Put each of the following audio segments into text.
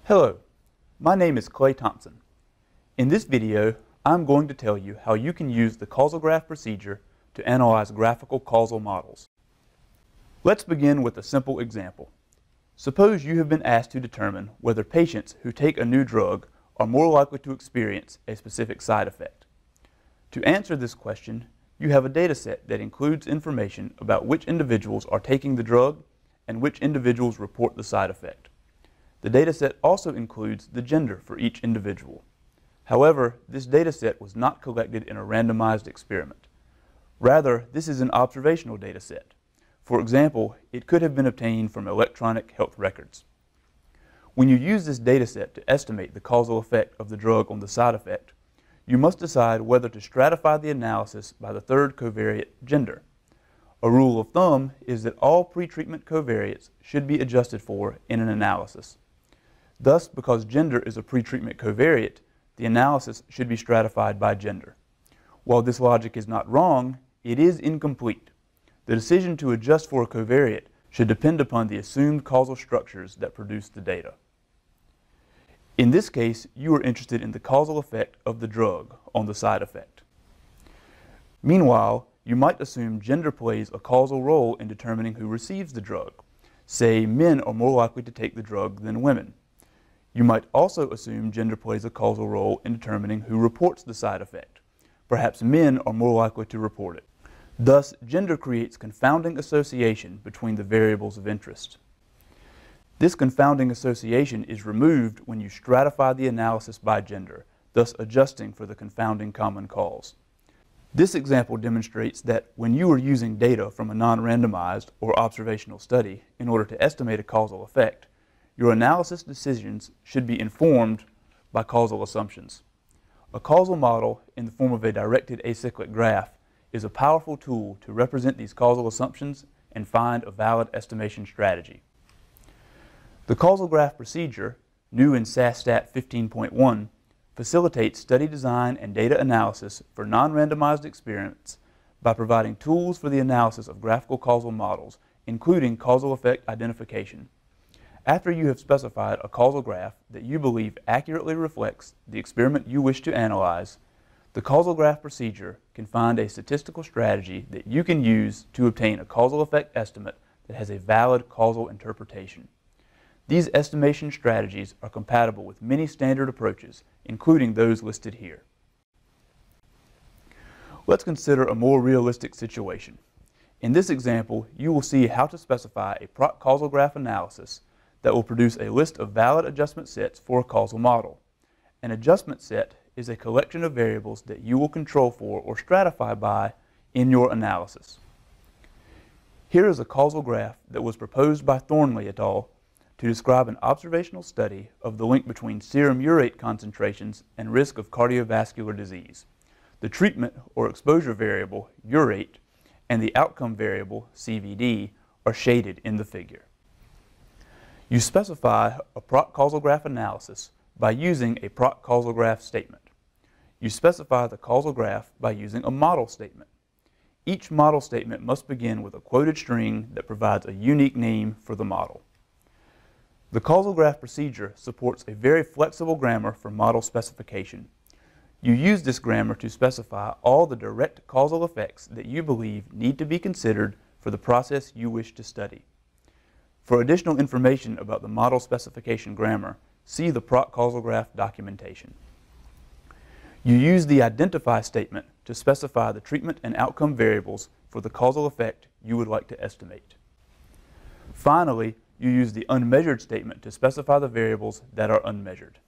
Hello, my name is Clay Thompson. In this video, I'm going to tell you how you can use the causal graph procedure to analyze graphical causal models. Let's begin with a simple example. Suppose you have been asked to determine whether patients who take a new drug are more likely to experience a specific side effect. To answer this question, you have a data set that includes information about which individuals are taking the drug and which individuals report the side effect. The dataset also includes the gender for each individual. However, this dataset was not collected in a randomized experiment. Rather, this is an observational dataset. For example, it could have been obtained from electronic health records. When you use this dataset to estimate the causal effect of the drug on the side effect, you must decide whether to stratify the analysis by the third covariate, gender. A rule of thumb is that all pretreatment covariates should be adjusted for in an analysis. Thus, because gender is a pretreatment covariate, the analysis should be stratified by gender. While this logic is not wrong, it is incomplete. The decision to adjust for a covariate should depend upon the assumed causal structures that produce the data. In this case, you are interested in the causal effect of the drug on the side effect. Meanwhile, you might assume gender plays a causal role in determining who receives the drug. Say, men are more likely to take the drug than women. You might also assume gender plays a causal role in determining who reports the side effect. Perhaps men are more likely to report it. Thus, gender creates confounding association between the variables of interest. This confounding association is removed when you stratify the analysis by gender, thus adjusting for the confounding common cause. This example demonstrates that when you are using data from a non-randomized or observational study in order to estimate a causal effect, your analysis decisions should be informed by causal assumptions. A causal model in the form of a directed acyclic graph is a powerful tool to represent these causal assumptions and find a valid estimation strategy. The causal graph procedure, new in SAS Stat 15.1, facilitates study design and data analysis for non-randomized experiments by providing tools for the analysis of graphical causal models, including causal effect identification. After you have specified a causal graph that you believe accurately reflects the experiment you wish to analyze, the causal graph procedure can find a statistical strategy that you can use to obtain a causal effect estimate that has a valid causal interpretation. These estimation strategies are compatible with many standard approaches, including those listed here. Let's consider a more realistic situation. In this example, you will see how to specify a PROC causal graph analysis that will produce a list of valid adjustment sets for a causal model. An adjustment set is a collection of variables that you will control for or stratify by in your analysis. Here is a causal graph that was proposed by Thornley et al. To describe an observational study of the link between serum urate concentrations and risk of cardiovascular disease. The treatment or exposure variable, urate, and the outcome variable, CVD, are shaded in the figure. You specify a PROC causal graph analysis by using a PROC causal graph statement. You specify the causal graph by using a model statement. Each model statement must begin with a quoted string that provides a unique name for the model. The causal graph procedure supports a very flexible grammar for model specification. You use this grammar to specify all the direct causal effects that you believe need to be considered for the process you wish to study. For additional information about the model specification grammar, see the PROC causal graph documentation. You use the identify statement to specify the treatment and outcome variables for the causal effect you would like to estimate. Finally, you use the unmeasured statement to specify the variables that are unmeasured.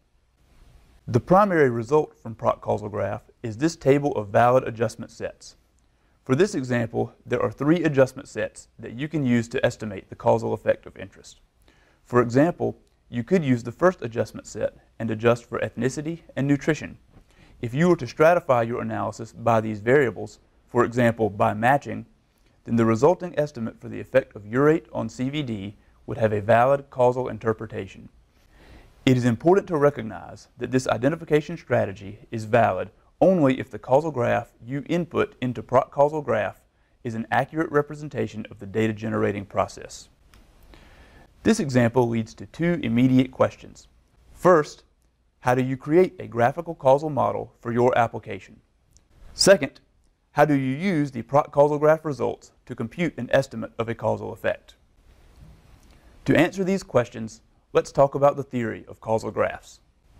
The primary result from PROC causal graph is this table of valid adjustment sets. For this example, there are 3 adjustment sets that you can use to estimate the causal effect of interest. For example, you could use the first adjustment set and adjust for ethnicity and nutrition. If you were to stratify your analysis by these variables, for example by matching, then the resulting estimate for the effect of urate on CVD would have a valid causal interpretation. It is important to recognize that this identification strategy is valid only if the causal graph you input into PROC causal graph is an accurate representation of the data generating process. This example leads to 2 immediate questions. First, how do you create a graphical causal model for your application? Second, how do you use the PROC causal graph results to compute an estimate of a causal effect? To answer these questions, let's talk about the theory of causal graphs.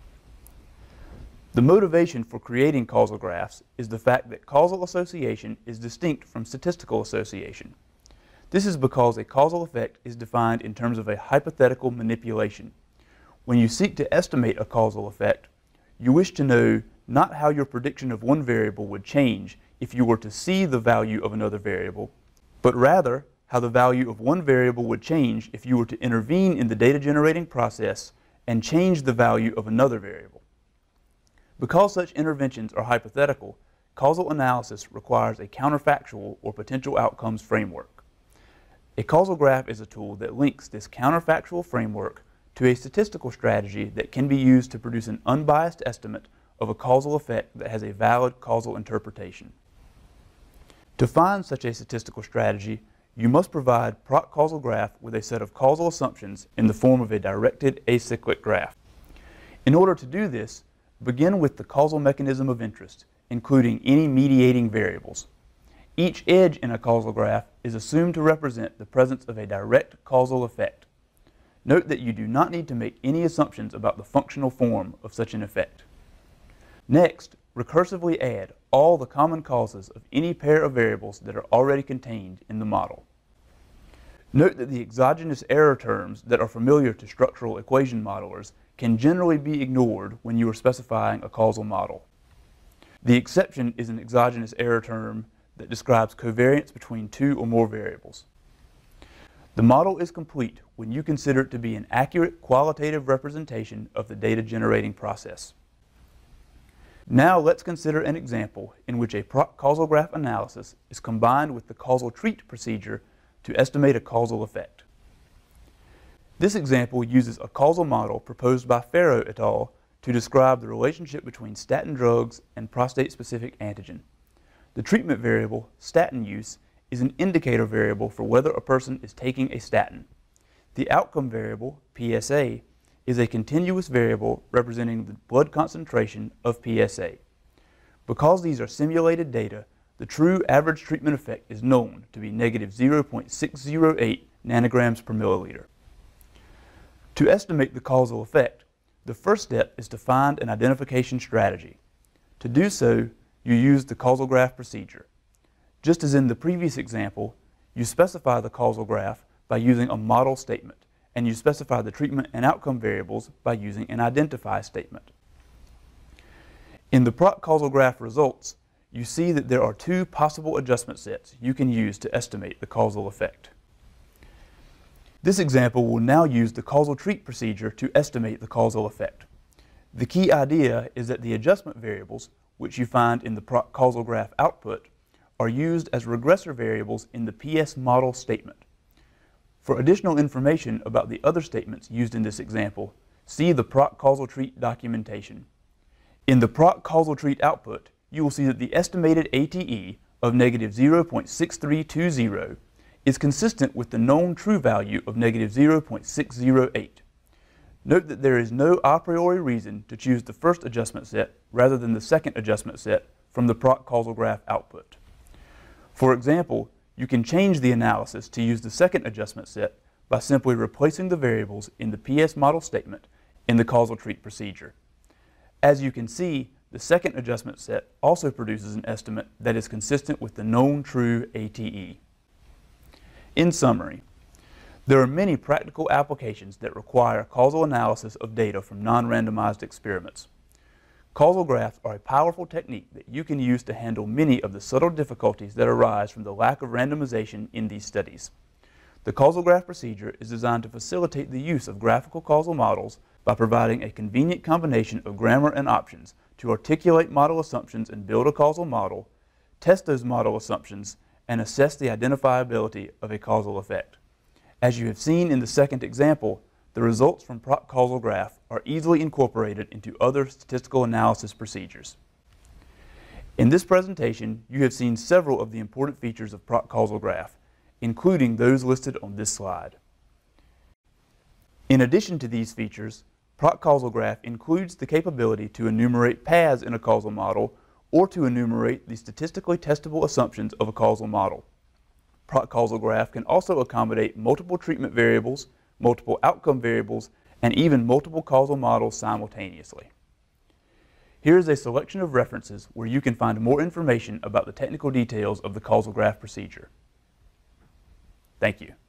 The motivation for creating causal graphs is the fact that causal association is distinct from statistical association. This is because a causal effect is defined in terms of a hypothetical manipulation. When you seek to estimate a causal effect, you wish to know not how your prediction of one variable would change if you were to see the value of another variable, but rather how the value of one variable would change if you were to intervene in the data generating process and change the value of another variable. Because such interventions are hypothetical, causal analysis requires a counterfactual or potential outcomes framework. A causal graph is a tool that links this counterfactual framework to a statistical strategy that can be used to produce an unbiased estimate of a causal effect that has a valid causal interpretation. To find such a statistical strategy, you must provide PROC causal graph with a set of causal assumptions in the form of a directed acyclic graph. In order to do this, begin with the causal mechanism of interest, including any mediating variables. Each edge in a causal graph is assumed to represent the presence of a direct causal effect. Note that you do not need to make any assumptions about the functional form of such an effect. Next, recursively add all the common causes of any pair of variables that are already contained in the model. Note that the exogenous error terms that are familiar to structural equation modelers can generally be ignored when you are specifying a causal model. The exception is an exogenous error term that describes covariance between two or more variables. The model is complete when you consider it to be an accurate qualitative representation of the data generating process. Now let's consider an example in which a PROC causal graph analysis is combined with the causal treat procedure to estimate a causal effect. This example uses a causal model proposed by Farrow et al. To describe the relationship between statin drugs and prostate-specific antigen. The treatment variable, statin use, is an indicator variable for whether a person is taking a statin. The outcome variable, PSA, is a continuous variable representing the blood concentration of PSA. Because these are simulated data, the true average treatment effect is known to be negative 0.608 nanograms per milliliter. To estimate the causal effect, the first step is to find an identification strategy. To do so, you use the causal graph procedure. Just as in the previous example, you specify the causal graph by using a model statement, and you specify the treatment and outcome variables by using an identify statement. In the PROC causal graph results, you see that there are two possible adjustment sets you can use to estimate the causal effect. This example will now use the causal treat procedure to estimate the causal effect. The key idea is that the adjustment variables, which you find in the PROC causal graph output, are used as regressor variables in the PS model statement. For additional information about the other statements used in this example, see the PROC causal treat documentation. In the PROC causal treat output, you will see that the estimated ATE of negative 0.6320 is consistent with the known true value of negative 0.608. Note that there is no a priori reason to choose the first adjustment set rather than the second adjustment set from the PROC causal graph output. For example, you can change the analysis to use the second adjustment set by simply replacing the variables in the PS model statement in the causal treat procedure. As you can see, the second adjustment set also produces an estimate that is consistent with the known true ATE. In summary, there are many practical applications that require causal analysis of data from non-randomized experiments. Causal graphs are a powerful technique that you can use to handle many of the subtle difficulties that arise from the lack of randomization in these studies. The causal graph procedure is designed to facilitate the use of graphical causal models by providing a convenient combination of grammar and options to articulate model assumptions and build a causal model, test those model assumptions, and assess the identifiability of a causal effect. As you have seen in the second example, the results from PROC causal graph are easily incorporated into other statistical analysis procedures. In this presentation, you have seen several of the important features of PROC causal graph, including those listed on this slide. In addition to these features, PROC causal graph includes the capability to enumerate paths in a causal model or to enumerate the statistically testable assumptions of a causal model. PROC causal graph can also accommodate multiple treatment variables, multiple outcome variables, and even multiple causal models simultaneously. Here is a selection of references where you can find more information about the technical details of the causal graph procedure. Thank you.